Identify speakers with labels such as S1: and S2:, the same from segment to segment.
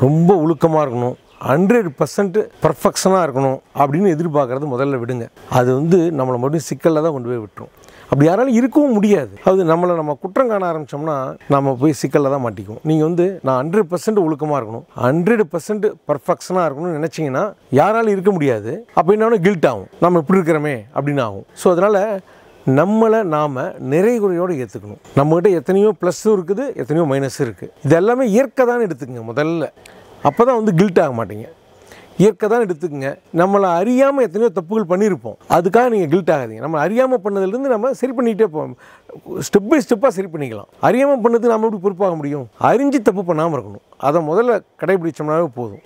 S1: ரொம்ப ஒழுக்கமாக இருக்கணும், 100% பர்ஃபெக்ஷனாக இருக்கணும் அப்படின்னு எதிர்பார்க்குறது முதல்ல விடுங்க. அது நம்மளை மறுபடியும் சிக்கலில் தான் கொண்டு போய் விட்டுரும். அப்படி யாராலும் இருக்கவும் முடியாது. அது நம்ம குற்றம் காண ஆரம்பித்தோம்னா நம்ம போய் சிக்கலில் தான் மாட்டிக்குவோம். நீங்கள் நான் 100% ஒழுக்கமாக இருக்கணும், 100% பர்ஃபெக்ஷனாக இருக்கணும்னு நினச்சிங்கன்னா யாராலும் இருக்க முடியாது. அப்போ என்ன கில்ட் ஆகும், நம்ம இப்படி இருக்கிறோமே அப்படின்னு ஆகும். ஸோ அதனால் நம்மளை நாம் நிறைகுறையோடு ஏற்றுக்கணும். நம்மகிட்ட எத்தனையோ ப்ளஸ்ஸும் இருக்குது, எத்தனையோ மைனஸும் இருக்குது. இது எல்லாமே இயற்கை தான் எடுத்துக்கங்க முதல்ல. அப்போ தான் கில்ட் ஆக மாட்டீங்க. இயற்கை தான் எடுத்துக்கங்க. நம்மளை அறியாமல் எத்தனையோ தப்புகள் பண்ணியிருப்போம், அதுக்காக நீங்கள் கில்ட் ஆகாதீங்க. நம்ம அறியாமல் பண்ணதுலேருந்து நம்ம சரி பண்ணிகிட்டே போவோம். ஸ்டெப் பை ஸ்டெப்பாக சரி பண்ணிக்கலாம். அறியாமல் பண்ணது நம்ம எப்படி பொறுப்பாக முடியும்? அறிஞ்சு தப்பு பண்ணாமல் இருக்கணும். அதை முதல்ல கடைபிடிச்சோம்னாவே போதும்.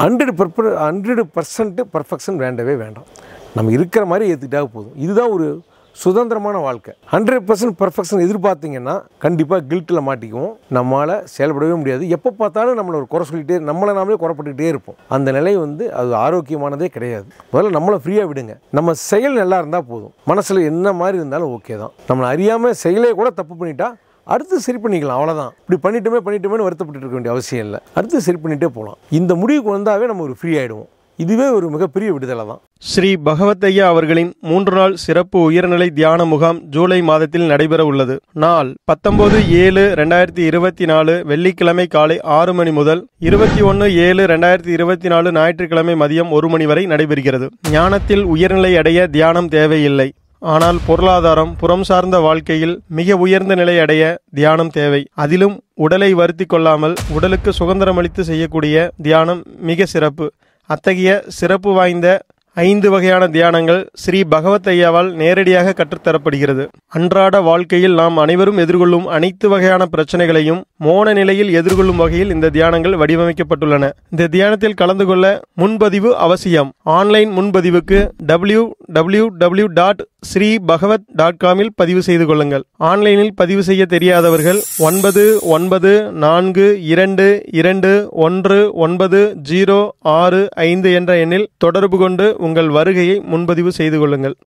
S1: 100% பர்ஃபெக்ஷன் வேண்டவே வேண்டாம். நம்ம இருக்கிற மாதிரி ஏற்றுக்கிட்டாவே போதும். இதுதான் ஒரு சுதந்திரமான வாழ்க்கை. 100% பர்ஃபெக்ஷன் எதிர்பார்த்தீங்கன்னா கண்டிப்பாக கில்ட்டில் மாட்டிக்குவோம். நம்மளால் செயல்படவே முடியாது. எப்போ பார்த்தாலும் நம்மளை ஒரு குறை சொல்லிகிட்டே, நம்மளை நாமளே குறைப்பட்டுக்கிட்டே இருப்போம். அந்த நிலை அது ஆரோக்கியமானதே கிடையாது. முதல்ல நம்மளை ஃப்ரீயாக விடுங்க. நம்ம செயல் நல்லா இருந்தால் போதும். மனசில் என்ன மாதிரி இருந்தாலும் ஓகே தான். நம்மளை அறியாமல் செயலே கூட தப்பு பண்ணிட்டா அடுத்து சரி பண்ணிக்கலாம், அவ்வளோதான். இப்படி பண்ணிட்டோமேனு வருத்தப்பட்டு இருக்க வேண்டிய அவசியம் இல்லை. அடுத்து சரி பண்ணிகிட்டே போகலாம். இந்த முடிவுக்கு வந்தாவே நம்ம ஒரு ஃப்ரீ ஆகிடுவோம். இதுவே ஒரு மிகப்பெரிய விடுதலை தான்.
S2: ஸ்ரீ பகவத் ஐயா அவர்களின் 3 நாள் சிறப்பு உயர்நிலை தியான முகாம் ஜூலை மாதத்தில் நடைபெற உள்ளது. நாள் 19/7/2024 வெள்ளிக்கிழமை காலை 6 மணி முதல் 21/7/2024 ஞாயிற்றுக்கிழமை மதியம் 1 மணி வரை நடைபெறுகிறது. ஞானத்தில் உயர்நிலை அடைய தியானம் தேவையில்லை. ஆனால் பொருளாதாரம், புறம் சார்ந்த வாழ்க்கையில் மிக உயர்ந்த நிலை அடைய தியானம் தேவை. அதிலும் உடலை வருத்தி கொள்ளாமல் உடலுக்கு சுதந்திரமளித்து செய்யக்கூடிய தியானம் மிக சிறப்பு. அத்தகைய சிறப்பு வாய்ந்த 5 வகையான தியானங்கள் ஸ்ரீ பகவத் ஐயாவால் நேரடியாக கற்றுத்தரப்படுகிறது. அன்றாட வாழ்க்கையில் நாம் அனைவரும் எதிர்கொள்ளும் அனைத்து வகையான பிரச்சனைகளையும் மோன நிலையில் எதிர்கொள்ளும் வகையில் இந்த தியானங்கள் வடிவமைக்கப்பட்டுள்ளன. இந்த தியானத்தில் கலந்து கொள்ள முன்பதிவு அவசியம். ஆன்லைன் முன்பதிவுக்கு www.sreebhagavat.com பதிவு செய்து கொள்ளுங்கள். ஆன்லைனில் பதிவு செய்ய தெரியாதவர்கள் 9992219065 என்ற எண்ணில் தொடர்பு கொண்டு உங்கள் வருகையை முன்பதிவு செய்து கொள்ளுங்கள்.